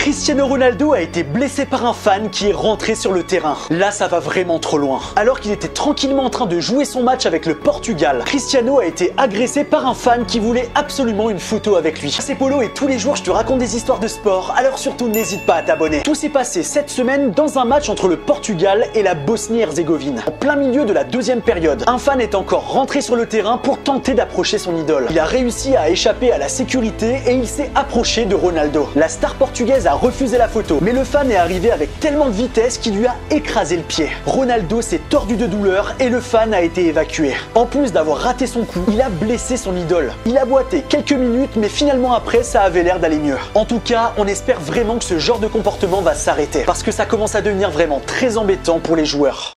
Cristiano Ronaldo a été blessé par un fan qui est rentré sur le terrain. Là, ça va vraiment trop loin. Alors qu'il était tranquillement en train de jouer son match avec le Portugal, Cristiano a été agressé par un fan qui voulait absolument une photo avec lui. C'est Polo et tous les jours je te raconte des histoires de sport, alors surtout n'hésite pas à t'abonner. Tout s'est passé cette semaine dans un match entre le Portugal et la Bosnie-Herzégovine. En plein milieu de la deuxième période, un fan est encore rentré sur le terrain pour tenter d'approcher son idole. Il a réussi à échapper à la sécurité et il s'est approché de Ronaldo. La star portugaise a refusé la photo, mais le fan est arrivé avec tellement de vitesse qu'il lui a écrasé le pied. Ronaldo s'est tordu de douleur et le fan a été évacué. En plus d'avoir raté son coup, il a blessé son idole. Il a boité quelques minutes, mais finalement après, ça avait l'air d'aller mieux. En tout cas, on espère vraiment que ce genre de comportement va s'arrêter, parce que ça commence à devenir vraiment très embêtant pour les joueurs.